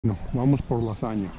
No, vamos por lasaña.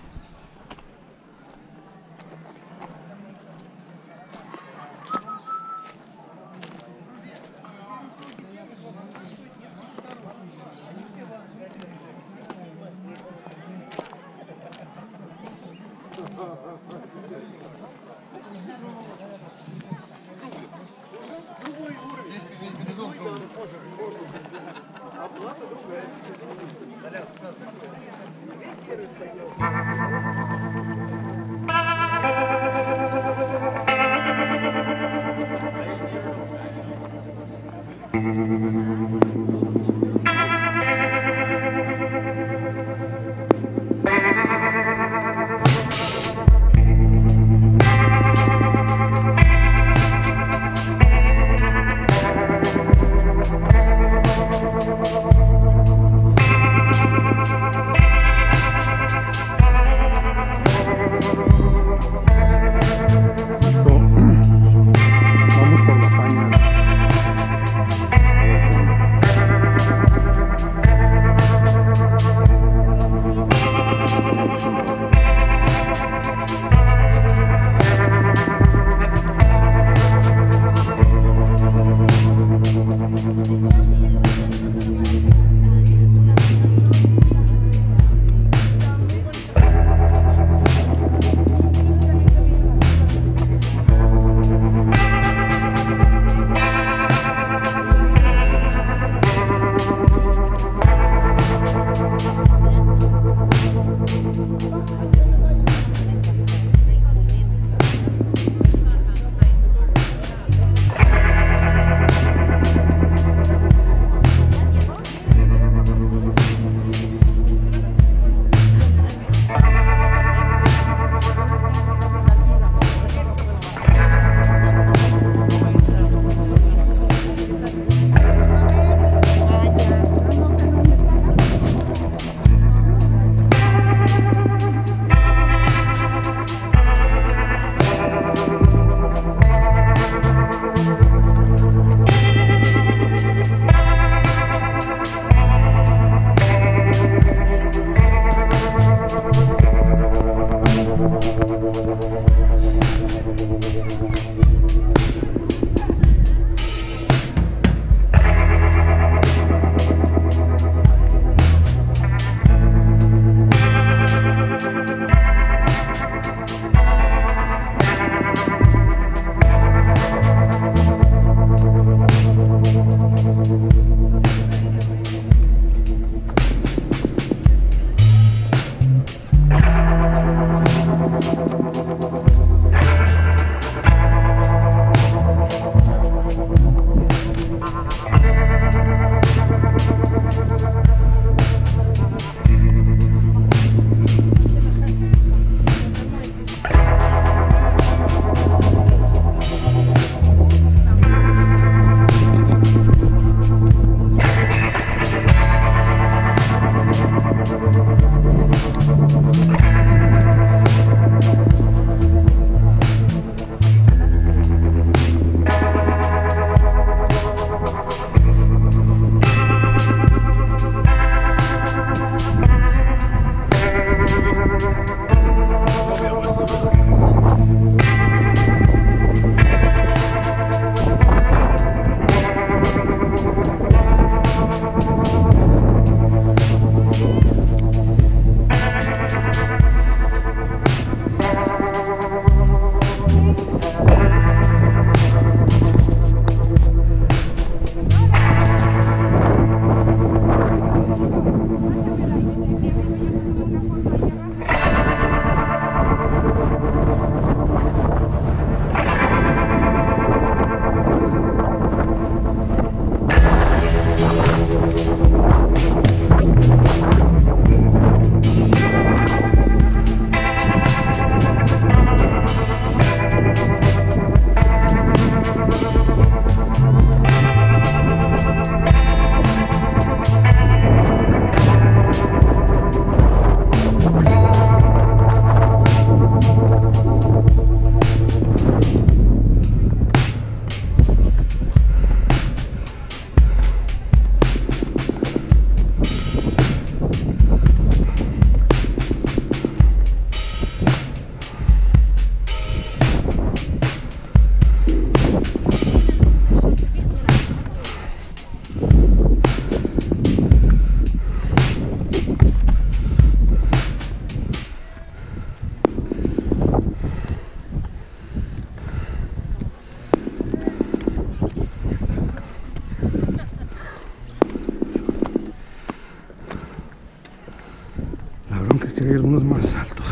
parece que hay algunos más altos.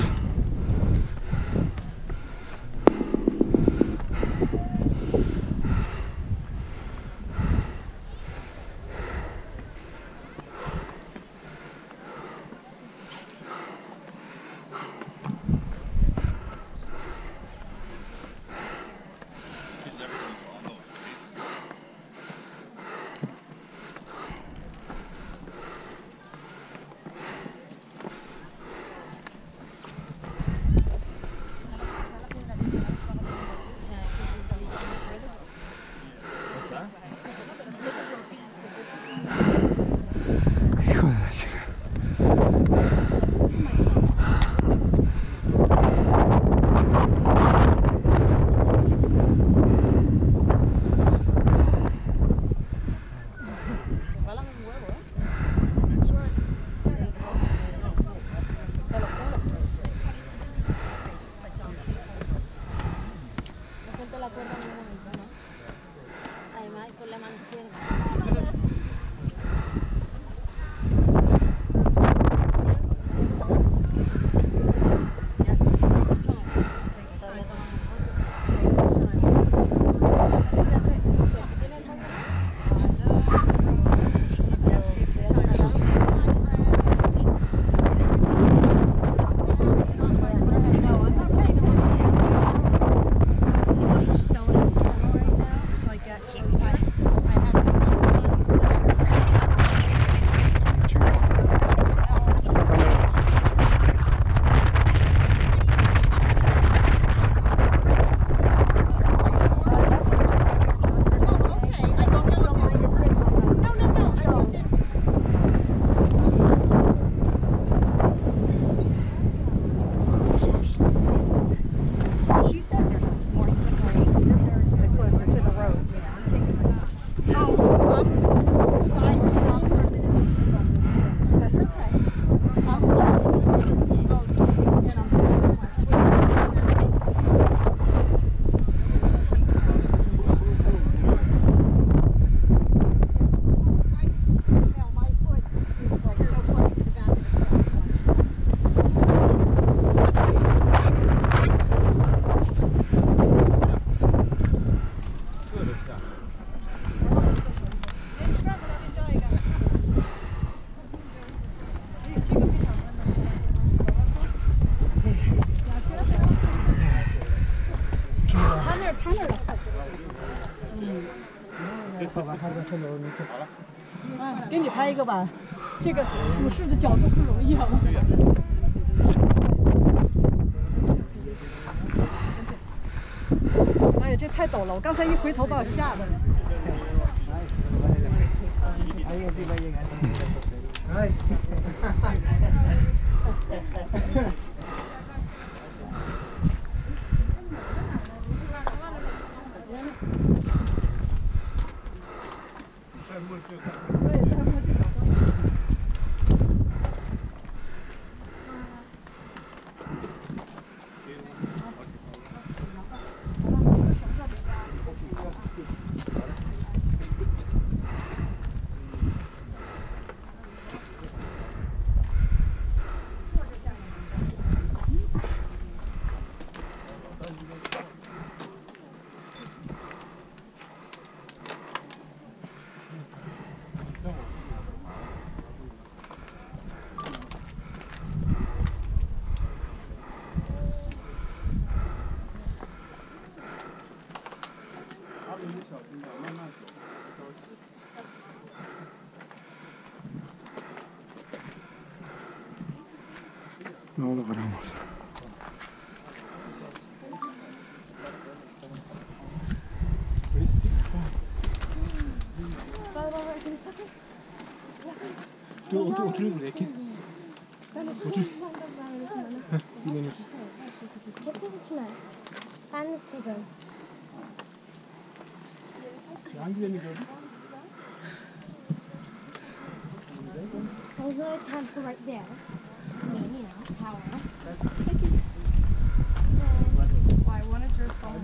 给你拍一个吧，这个俯视的角度不容易啊。哎呀，这太陡了，我刚才一回头把我吓的。 No logramos. Otur aquí. Otur. Dinlenir. Ben de seviyorum. Hangilerini gördün? There's a temple right there. I mean, you know, tower. Well, I wanted your phone.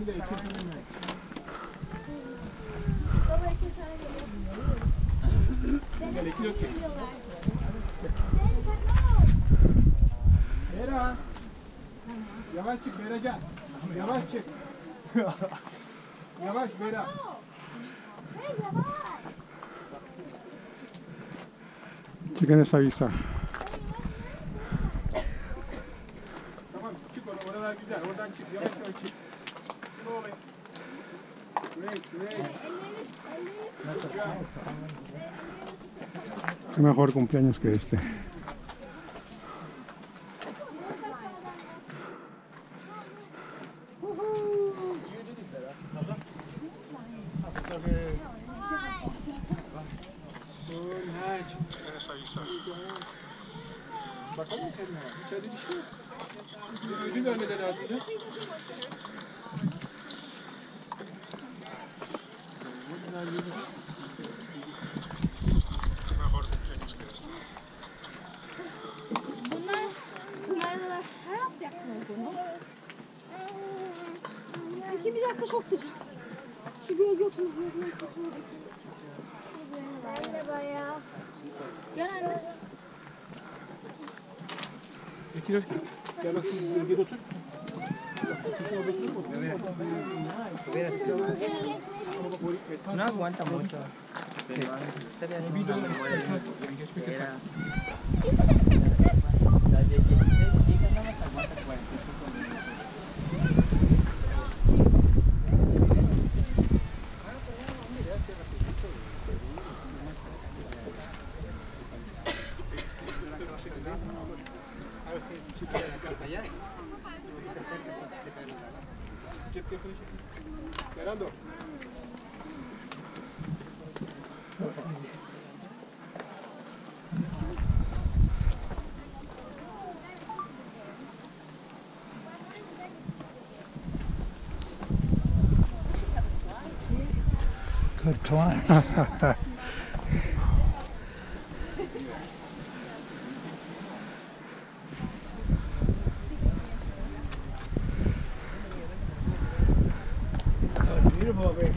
oradan çık Beracan. Yavaş çık. Yavaş Bera. Chequen esa vista. Tamam çık oralar güzel. Oradan çık. Yavaş yavaş çık. Great. Qué mejor cumpleaños que este. Chequen esa vista. Bakalım kendine. İçeride bir şey yok. Ödül vermeleri lazım. Qué mejor cumpleaños que este. Bunlar her hafta yapsın olduğunu. Peki bir dakika çok sıcak. Şu gölge oturmuyor. Ben de bayağı. Gel anne. Bekir gel bak şimdi gölgede otur. No aguanta mucho. Pero estaría bien una memoria que era... La de 16 gigas nada más aguanta 45 minutos. Gerardo. Good climb. Beautiful, baby.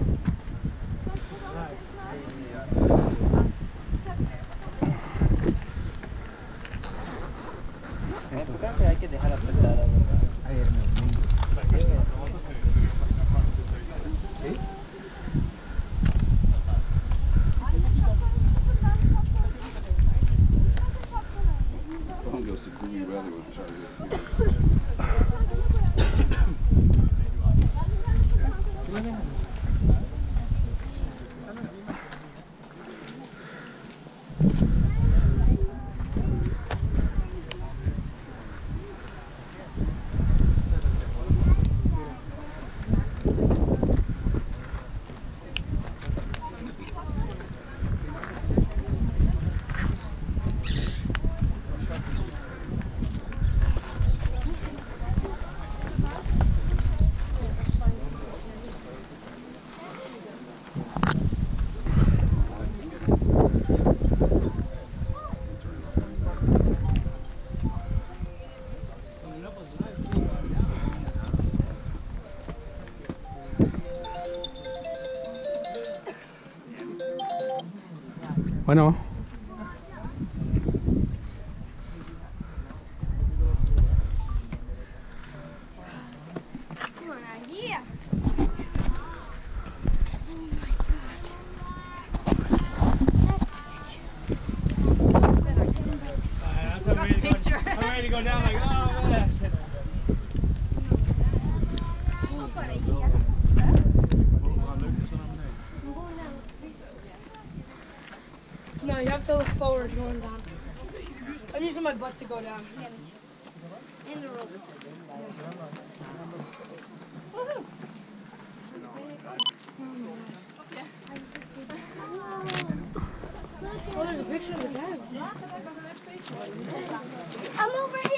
En época que hay que dejar apretada, ¿verdad? ¿Sí? Someone goes to Cobá I rather with Charlie. Bueno. Come on out here. I'm ready to go down like, oh, man. No, you have to look forward going down. I'm using my butt to go down. In the rope. Woohoo! Oh, there's a picture of the dad. I'm over